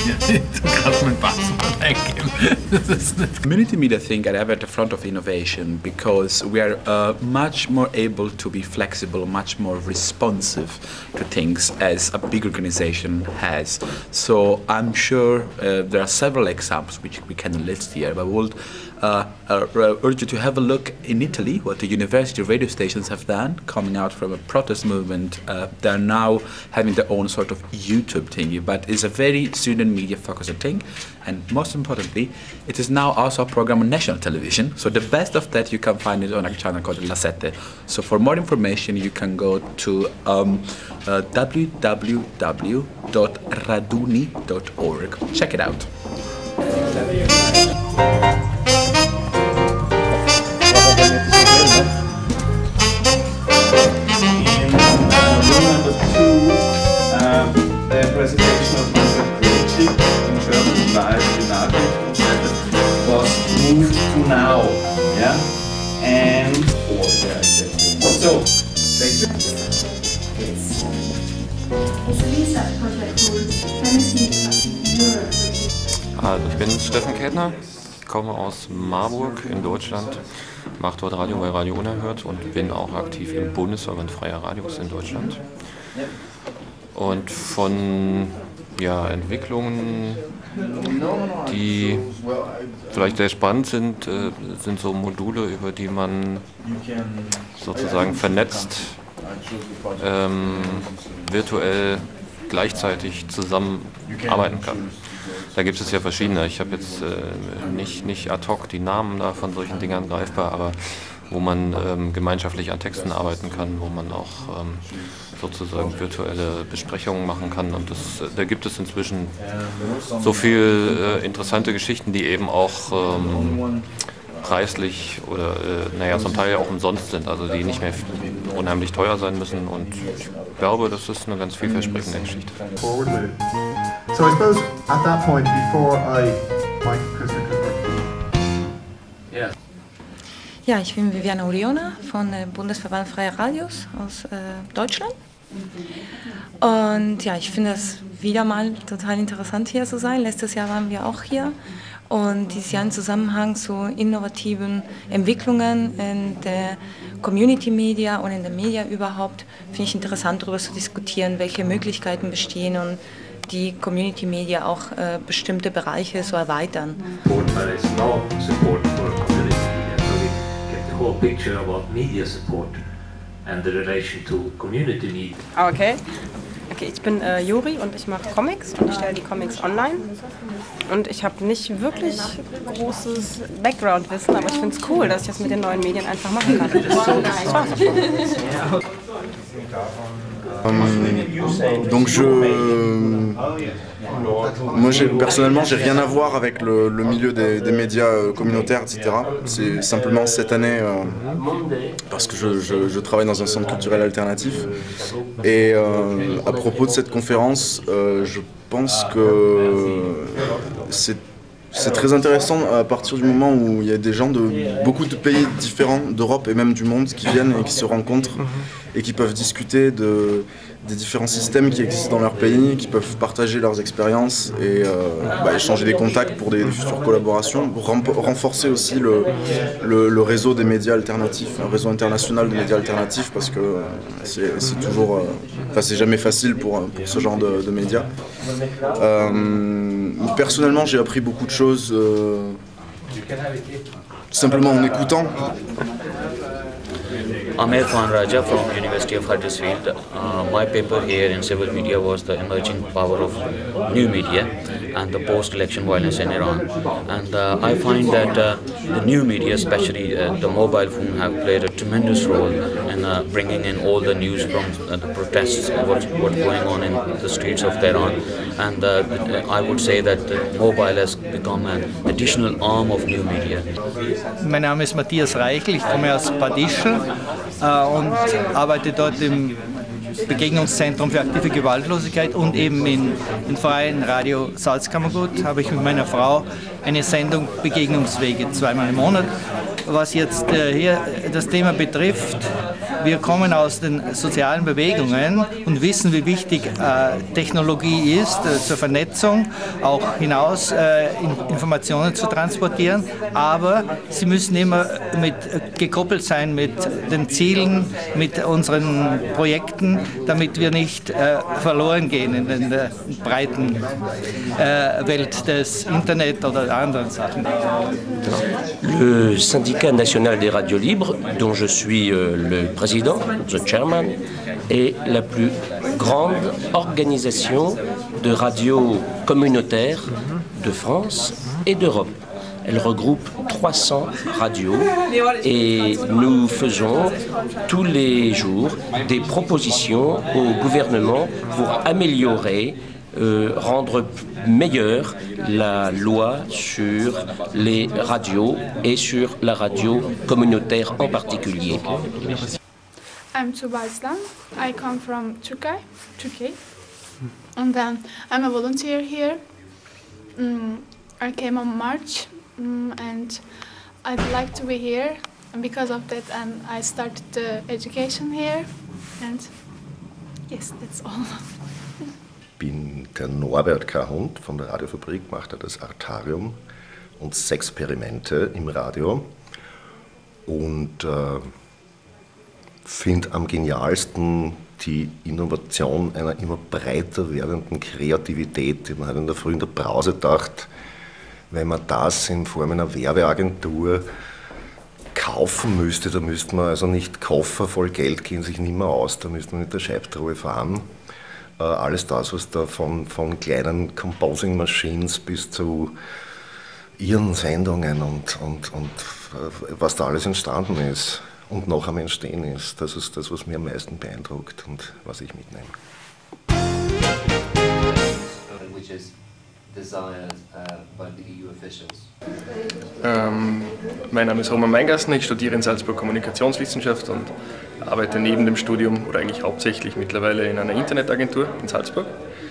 Community media think I have at the front of innovation because we are much more able to be flexible, much more responsive to things as a big organization has. So I'm sure there are several examples which we can list here, but I would urge you to have a look in Italy what the university radio stations have done, coming out from a protest movement. They're now having their own sort of YouTube thingy, but it's a very student media focused thing, and most importantly, it is now also a program on national television. So the best of that you can find it on a channel called La Sette. So for more information you can go to www.raduni.org. Check it out. The presentation of Manfred Krejcik in German live in Nachrichten was moved to now, yeah, and so thank you. Also ich bin Steffen Kätner, komme aus Marburg in Deutschland, mache dort Radio bei Radio Unerhört und bin auch aktiv im Bundesverband Freier Radios in Deutschland. Und von Entwicklungen, die vielleicht sehr spannend sind, sind so Module, über die man sozusagen vernetzt, virtuell gleichzeitig zusammenarbeiten kann. Da gibt es ja verschiedene. Ich habe jetzt nicht ad hoc die Namen da von solchen Dingern greifbar, aber wo man gemeinschaftlich an Texten arbeiten kann, wo man auch sozusagen virtuelle Besprechungen machen kann. Und da gibt es inzwischen so viele interessante Geschichten, die eben auch preislich oder zum Teil ja auch umsonst sind, also die nicht mehr unheimlich teuer sein müssen. Und ich glaube, das ist eine ganz vielversprechende Geschichte. So I suppose at that point, before Ja, ich bin Viviana Uriona von Bundesverband Freier Radios aus Deutschland. Und ja, ich finde es wieder mal total interessant hier zu sein. Letztes Jahr waren wir auch hier. Und dieses Jahr im Zusammenhang zu innovativen Entwicklungen in der Community Media und in der Media überhaupt, finde ich interessant, darüber zu diskutieren, welche Möglichkeiten bestehen und die Community Media auch bestimmte Bereiche zu erweitern. Whole picture about media support and the relation to community need. Okay, ich bin Juri und ich mache Comics und ich stelle die Comics online. Und ich habe nicht wirklich großes Background-Wissen, aber ich finde es cool, dass ich das mit den neuen Medien einfach machen kann. Moi personnellement j'ai rien à voir avec le milieu des médias communautaires, etc. C'est simplement cette année parce que je travaille dans un centre culturel alternatif et à propos de cette conférence je pense que c'est très intéressant à partir du moment où il y a des gens de beaucoup de pays différents d'Europe et même du monde qui viennent et qui se rencontrent et qui peuvent discuter des différents systèmes qui existent dans leur pays, qui peuvent partager leurs expériences et échanger des contacts pour des futures collaborations, pour renforcer aussi le réseau des médias alternatifs, un réseau international de médias alternatifs parce que c'est toujours, c'est jamais facile pour ce genre de médias. Personnellement, j'ai appris beaucoup de choses simplement en écoutant. I'm Irfan Raja from University of Huddersfield. My paper here in civil media was the emerging power of new media and the post-election violence in Iran. And I find that the new media, especially the mobile phone, have played a tremendous role in bringing in all the news from the protests, what's going on in the streets of Tehran. And I would say that the mobile has become an additional arm of new media. Mein Name ist Matthias Reichel, ich komme aus Bad Ischl und arbeite dort im Begegnungszentrum für aktive Gewaltlosigkeit und eben in freien Radio Salzkammergut habe ich mit meiner Frau eine Sendung Begegnungswege zweimal im Monat. Was jetzt hier das Thema betrifft, wir kommen aus den sozialen Bewegungen und wissen, wie wichtig Technologie ist zur Vernetzung, auch hinaus Informationen zu transportieren, aber sie müssen immer gekoppelt sein mit den Zielen, mit unseren Projekten, damit wir nicht verloren gehen in der breiten Welt des Internet oder anderen Sachen. Le syndicat national des radios libres, dont je suis le président, the chairman, est la plus grande organisation de radios communautaires de France et d'Europe. Elle regroupe 300 radios et nous faisons tous les jours des propositions au gouvernement pour améliorer, rendre meilleure la loi sur les radios et sur la radio communautaire en particulier. I'm Tuba Islam. I come from Turkey, and then I'm a volunteer here. I came on March, and I'd like to be here, and because of that, I started the education here, and yes, that's all. Ich bin der Norbert K. Hund von der Radiofabrik, mache da das Artarium und Sexperimente im Radio und finde am genialsten die Innovation einer immer breiter werdenden Kreativität. Ich habe halt in der Früh in der Brause gedacht, wenn man das in Form einer Werbeagentur kaufen müsste, da müsste man also nicht Koffer voll Geld gehen sich nicht mehr aus, da müsste man mit der Scheibtruhe fahren. Alles das, was da von kleinen Composing Machines bis zu ihren Sendungen und was da alles entstanden ist und noch am Entstehen ist, das ist das, was mir am meisten beeindruckt und was ich mitnehme. Which is desired by the EU officials. Mein Name ist Roman Meingassen, ich studiere in Salzburg Kommunikationswissenschaft und arbeite neben dem Studium oder eigentlich hauptsächlich mittlerweile in einer Internetagentur in Salzburg.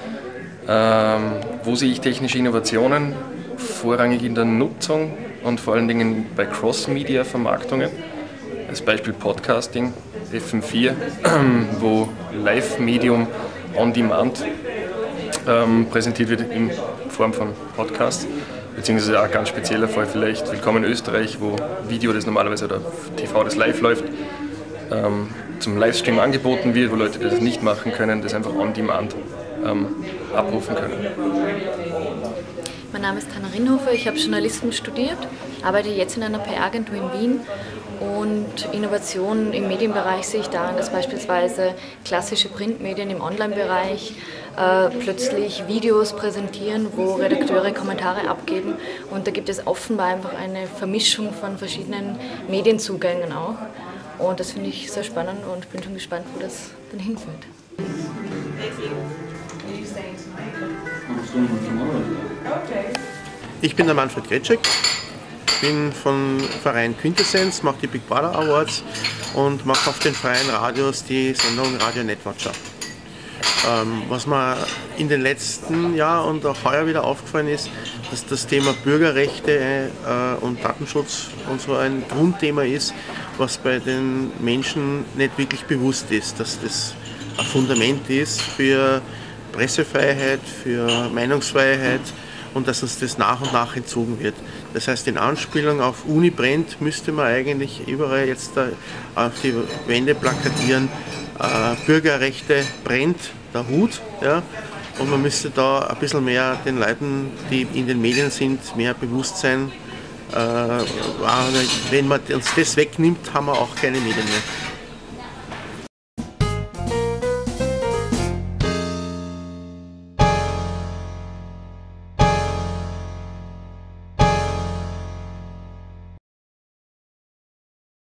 Wo sehe ich technische Innovationen? Vorrangig in der Nutzung und vor allen Dingen bei Cross-Media-Vermarktungen. Als Beispiel Podcasting, FM4, wo Live-Medium on Demand präsentiert wird in Form von Podcasts. Beziehungsweise auch ein ganz spezieller Fall vielleicht Willkommen in Österreich, wo Video, das normalerweise oder TV, das live läuft, zum Livestream angeboten wird, wo Leute, die das nicht machen können, das einfach on demand abrufen können. Mein Name ist Hanna Rinhofer, ich habe Journalismus studiert, arbeite jetzt in einer PR-Agentur in Wien und Innovationen im Medienbereich sehe ich daran, dass beispielsweise klassische Printmedien im Online-Bereich plötzlich Videos präsentieren, wo Redakteure Kommentare abgeben und da gibt es offenbar einfach eine Vermischung von verschiedenen Medienzugängen auch und das finde ich sehr spannend und bin schon gespannt, wo das dann hinführt. Ich bin der Manfred Gretschek, bin vom Verein Quintessenz, mache die Big Brother Awards und mache auf den freien Radios die Sendung Radio Netwatcher. Was mir in den letzten Jahren und auch heuer wieder aufgefallen ist, dass das Thema Bürgerrechte und Datenschutz und so ein Grundthema ist, was bei den Menschen nicht wirklich bewusst ist, dass das ein Fundament ist für Pressefreiheit, für Meinungsfreiheit und dass uns das nach und nach entzogen wird. Das heißt, in Anspielung auf Uni brennt, müsste man eigentlich überall jetzt auf die Wände plakatieren, Bürgerrechte brennt, der Hut. Ja? Und man müsste da ein bisschen mehr den Leuten, die in den Medien sind, mehr Bewusstsein. Wenn man uns das wegnimmt, haben wir auch keine Medien mehr.